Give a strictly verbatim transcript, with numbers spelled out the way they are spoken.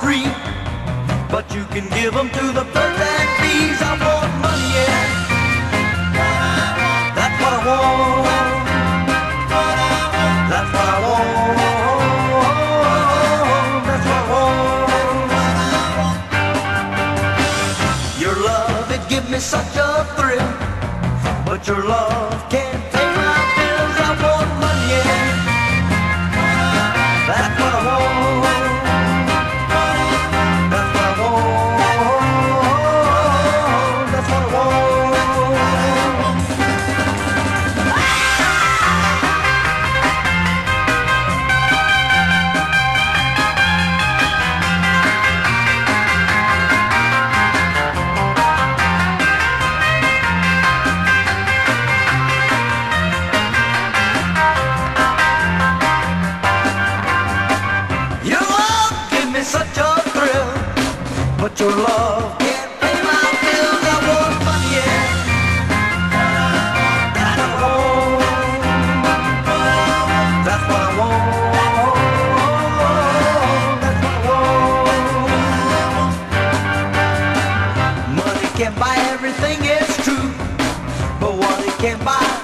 free, but you can give them to the birds and bees. I want money, yeah, that's what I want. That's what I want. That's what I want. Your love, it gives me such a thrill, but your love can't pay my bills. I want money, yeah, that's what I want. That's what I want. That's what I want. Such a thrill, but your love can't pay my bills. I want money, yeah, that's what I want. That's what I want. That's what I want. Money can't buy everything, it's true, but what it can buy